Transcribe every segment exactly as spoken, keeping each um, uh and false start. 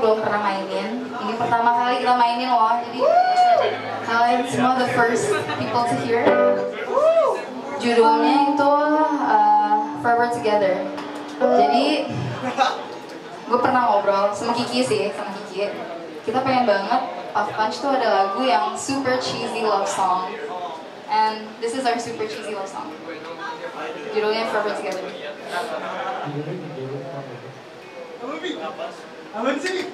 belum pernah mainin. Ini pertama kali kita mainin loh. Jadi kalian semua the first people to hear. Judulnya itu uh, Forever Together. Jadi gue pernah ngobrol sama Kiki sih, sama Kiki. Kita pengen banget Puff Punch tuh ada lagu yang super cheesy love song. And this is our super cheesy love song. Judulnya Forever Together. Apa sih?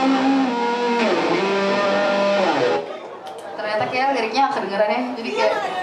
Kayak liriknya kedengerannya jadi kayak